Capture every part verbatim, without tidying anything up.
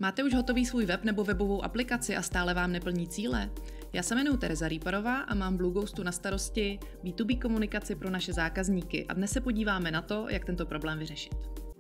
Máte už hotový svůj web nebo webovou aplikaci a stále vám neplní cíle? Já se jmenuji Tereza Rýparová a mám v Blueghostu na starosti bé dvě bé komunikaci pro naše zákazníky a dnes se podíváme na to, jak tento problém vyřešit.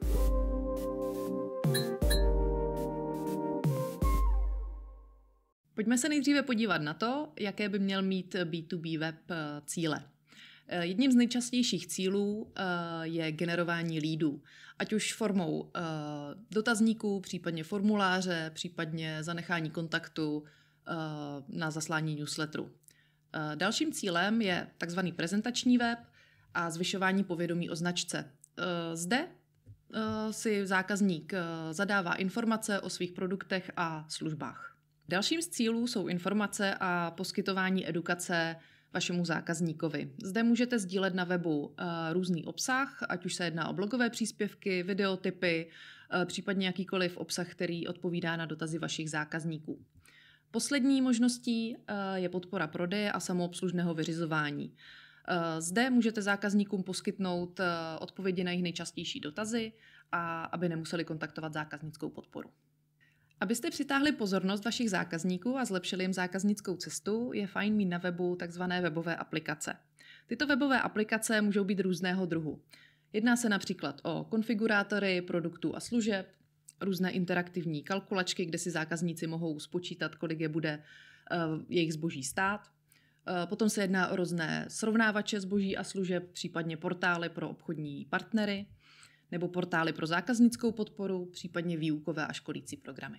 Pojďme se nejdříve podívat na to, jaké by měl mít bé dvě bé web cíle. Jedním z nejčastějších cílů je generování leadů, ať už formou dotazníků, případně formuláře, případně zanechání kontaktu na zaslání newsletteru. Dalším cílem je takzvaný prezentační web a zvyšování povědomí o značce. Zde si zákazník zadává informace o svých produktech a službách. Dalším z cílů jsou informace a poskytování edukace vašemu zákazníkovi. Zde můžete sdílet na webu uh, různý obsah, ať už se jedná o blogové příspěvky, videotipy, uh, případně jakýkoliv obsah, který odpovídá na dotazy vašich zákazníků. Poslední možností uh, je podpora prodeje a samoobslužného vyřizování. Uh, zde můžete zákazníkům poskytnout uh, odpovědi na jejich nejčastější dotazy a aby nemuseli kontaktovat zákaznickou podporu. Abyste přitáhli pozornost vašich zákazníků a zlepšili jim zákaznickou cestu, je fajn mít na webu takzvané webové aplikace. Tyto webové aplikace můžou být různého druhu. Jedná se například o konfigurátory produktů a služeb, různé interaktivní kalkulačky, kde si zákazníci mohou spočítat, kolik je bude uh, jejich zboží stát. Uh, potom se jedná o různé srovnávače zboží a služeb, případně portály pro obchodní partnery, nebo portály pro zákaznickou podporu, případně výukové a školící programy.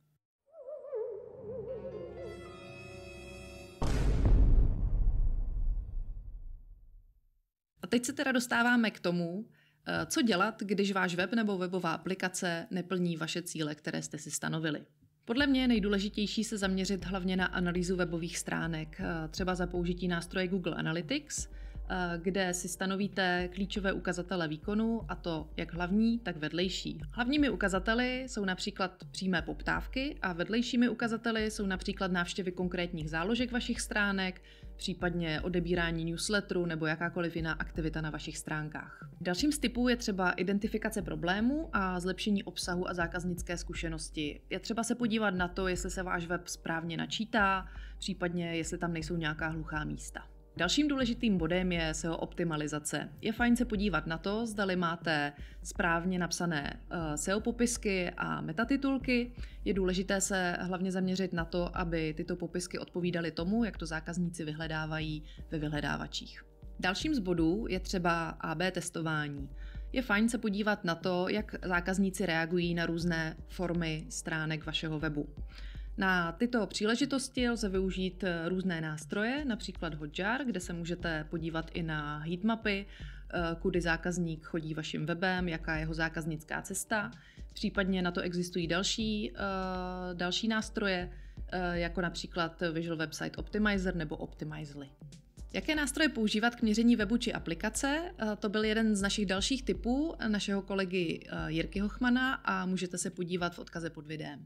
A teď se teda dostáváme k tomu, co dělat, když váš web nebo webová aplikace neplní vaše cíle, které jste si stanovili. Podle mě je nejdůležitější se zaměřit hlavně na analýzu webových stránek, třeba za použití nástroje Google Analytics, kde si stanovíte klíčové ukazatele výkonu, a to jak hlavní, tak vedlejší. Hlavními ukazateli jsou například přímé poptávky a vedlejšími ukazateli jsou například návštěvy konkrétních záložek vašich stránek, případně odebírání newsletteru nebo jakákoliv jiná aktivita na vašich stránkách. Dalším z typů je třeba identifikace problémů a zlepšení obsahu a zákaznické zkušenosti. Je třeba se podívat na to, jestli se váš web správně načítá, případně jestli tam nejsou nějaká hluchá místa. Dalším důležitým bodem je S E O optimalizace. Je fajn se podívat na to, zdali máte správně napsané S E O popisky a metatitulky. Je důležité se hlavně zaměřit na to, aby tyto popisky odpovídaly tomu, jak to zákazníci vyhledávají ve vyhledávačích. Dalším z bodů je třeba A B testování. Je fajn se podívat na to, jak zákazníci reagují na různé formy stránek vašeho webu. Na tyto příležitosti lze využít různé nástroje, například Hotjar, kde se můžete podívat i na heatmapy, kudy zákazník chodí vaším webem, jaká je jeho zákaznická cesta. Případně na to existují další, další nástroje, jako například Visual Website Optimizer nebo Optimizely. Jaké nástroje používat k měření webu či aplikace? To byl jeden z našich dalších tipů našeho kolegy Jirky Hochmana a můžete se podívat v odkaze pod videem.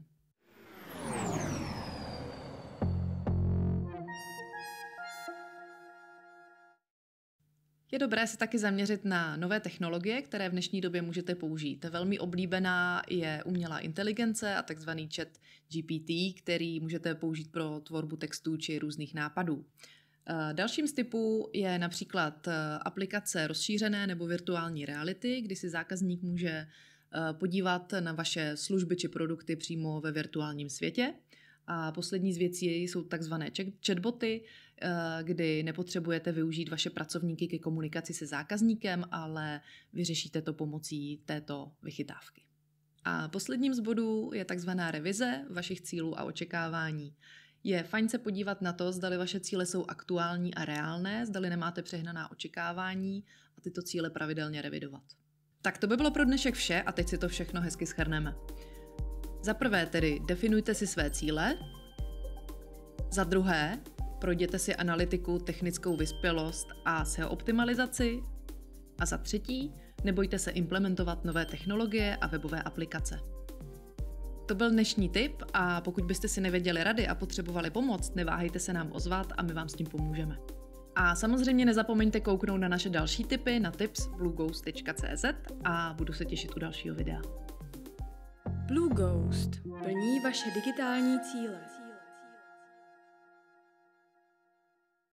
Je dobré se taky zaměřit na nové technologie, které v dnešní době můžete použít. Velmi oblíbená je umělá inteligence a takzvaný chat G P T, který můžete použít pro tvorbu textů či různých nápadů. Dalším z typů je například aplikace rozšířené nebo virtuální reality, kdy si zákazník může podívat na vaše služby či produkty přímo ve virtuálním světě. A poslední z věcí jsou takzvané chatboty, kdy nepotřebujete využít vaše pracovníky ke komunikaci se zákazníkem, ale vyřešíte to pomocí této vychytávky. A posledním z bodů je takzvaná revize vašich cílů a očekávání. Je fajn se podívat na to, zdali vaše cíle jsou aktuální a reálné, zdali nemáte přehnaná očekávání a tyto cíle pravidelně revidovat. Tak to by bylo pro dnešek vše a teď si to všechno hezky shrneme. Za prvé tedy definujte si své cíle. Za druhé, projděte si analytiku, technickou vyspělost a S E O optimalizaci. A za třetí, nebojte se implementovat nové technologie a webové aplikace. To byl dnešní tip a pokud byste si nevěděli rady a potřebovali pomoc, neváhejte se nám ozvat a my vám s tím pomůžeme. A samozřejmě nezapomeňte kouknout na naše další tipy na tips blueghost tečka cé zet a budu se těšit u dalšího videa. Blueghost plní vaše digitální cíle.